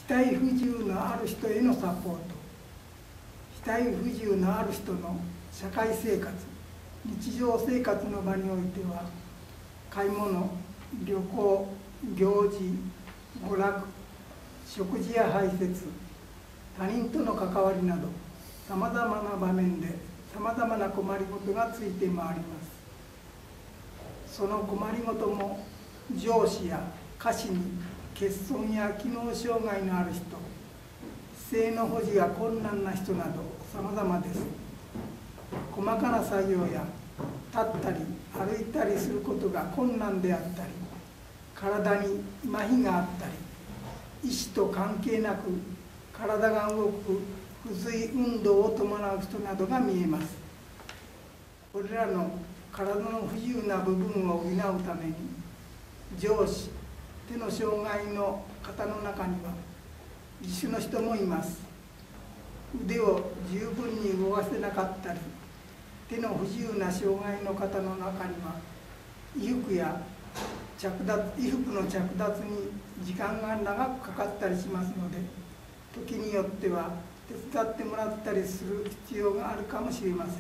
体不自由のある人へのサポート、体不自由のある人の社会生活、日常生活の場においては、買い物、旅行、行事、娯楽、食事や排泄、他人との関わりなど、さまざまな場面でさまざまな困りごとがついてまいります。その困りごとも上司や下司に欠損や機能障害のある人、姿勢の保持が困難な人などさまざまです。細かな作業や立ったり歩いたりすることが困難であったり、体に麻痺があったり、意思と関係なく体が動く不随運動を伴う人などが見えます。これらの体の不自由な部分を補うために、上肢、手の障害の方の中には義手の人もいます。腕を十分に動かせなかったり、手の不自由な障害の方の中には衣服の着脱に時間が長くかかったりしますので、時によっては手伝ってもらったりする必要があるかもしれません。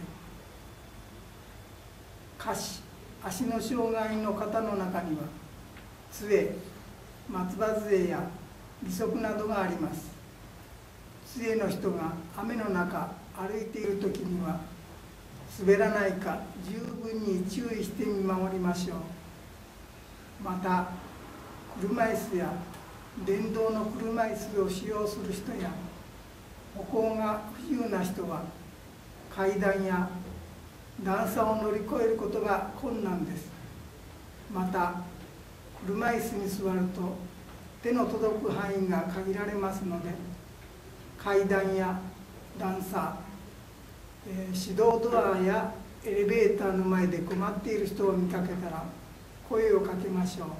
下肢、足の障害の方の中には杖、松葉杖や義足などがあります。杖の人が雨の中歩いている時には滑らないか十分に注意して見守りましょう。また車椅子や電動の車椅子を使用する人や歩行が不自由な人は階段や段差を乗り越えることが困難です。また車椅子に座ると手の届く範囲が限られますので、階段や段差、手動ドアやエレベーターの前で困っている人を見かけたら声をかけましょ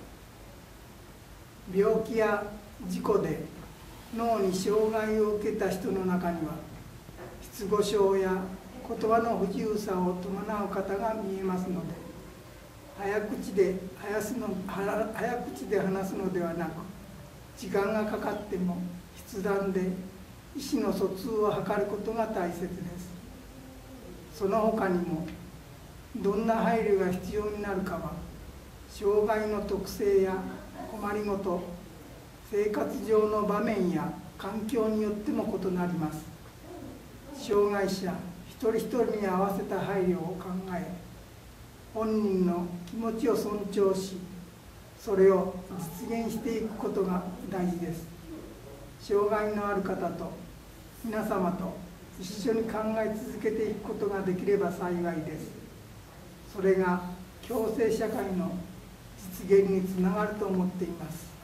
う。病気や事故で脳に障害を受けた人の中には失語症や言葉の不自由さを伴う方が見えますので、早口で話すのではなく、時間がかかっても筆談で意思の疎通を図ることが大切です。その他にもどんな配慮が必要になるかは障害の特性や困りごと、生活上の場面や環境によっても異なります。障害者一人一人に合わせた配慮を考え、本人の気持ちを尊重し、それを実現していくことが大事です。障害のある方と皆様と一緒に考え続けていくことができれば幸いです。それが共生社会の実現につながると思っています。